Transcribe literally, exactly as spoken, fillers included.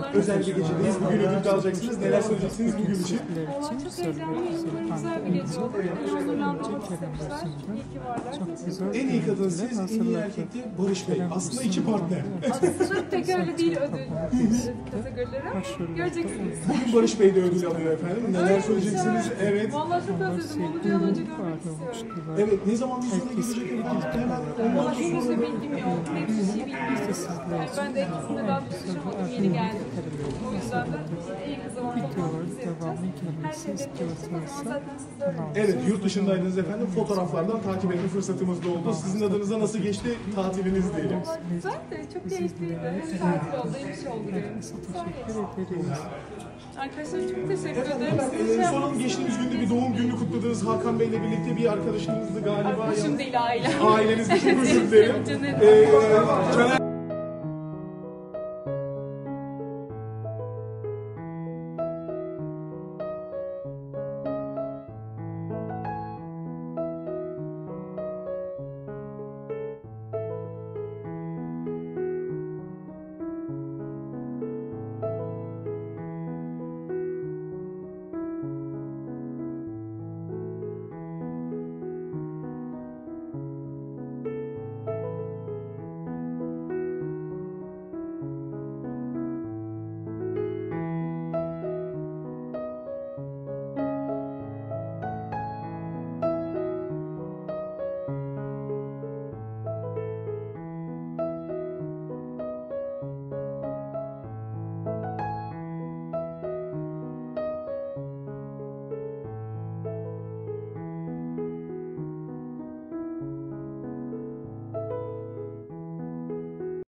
özel bir gecedeyiz. Bugün ödül alacaksınız. Neler söyleyeceksiniz bugün için? Valla çok heyecanlıyım. Güzel bir gece oldu. Hazırlandığımız istemişler. İyi ki varlar. En iyi kadın siz, en iyi erkek de Barış Bey. Aslında iki partner. Aslında pek öyle değil ödül kategorileri. Göreceksiniz. Bugün Barış Bey de ödül alıyor efendim. Neler söyleyeceksiniz? Evet. Valla çok özledim. Onu bir an önce görmek istiyorum. Evet, ne zamandır sonra gelecek ödül hemen Valla henüz de bilgim yok. Ne bir şey bilmiyorum. Yani ben de ikisinde daha tutuşamadım. Yeni geldim. O yüzden de iyi bir zaman toplantımızı yapacağız. Her şey benim için o zaman zaten siz öğrendiniz. Evet, yurt dışındaydınız efendim. Fotoğraflardan takip etme fırsatımız da oldu. Sizin adınıza nasıl geçti tatiliniz diyelim? Güzel de çok keyifliydi. Hem tatil oldu hem iş oldu benim için. Arkadaşlar çok teşekkür ederim. Ee, sonra geçtiğimiz günde bir doğum gününü kutladınız. Hakan Bey'le birlikte bir arkadaşınızdı galiba. Arkadaşım değil aile. Aileniz için özür dilerim. Caner. Ee, Caner